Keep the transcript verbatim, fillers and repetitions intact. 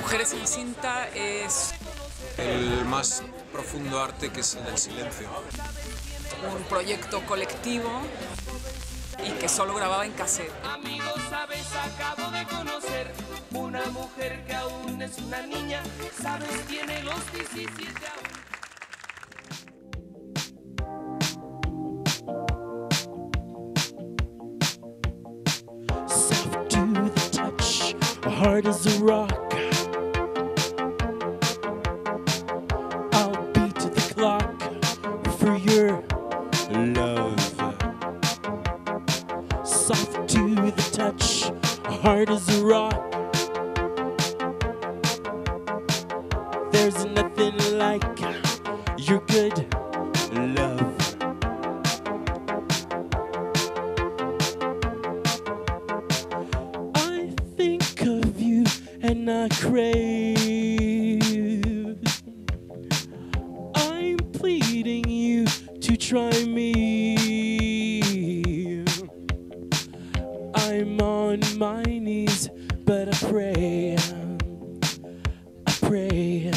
Mujeres en cinta es el más profundo arte, que es el del silencio. un proyecto colectivo y que solo grababa en cassette. Amigos, sabes, acabo de conocer una mujer que aún es una niña, sabes, tiene los diecisiete aún. Soft to the touch, hard as a rock. I'll beat the clock for your love. Soft to the touch, hard as a rock. There's nothing like your good love. I think of you and I crave. I'm pleading you to try me. I'm on my knees, but I pray, I pray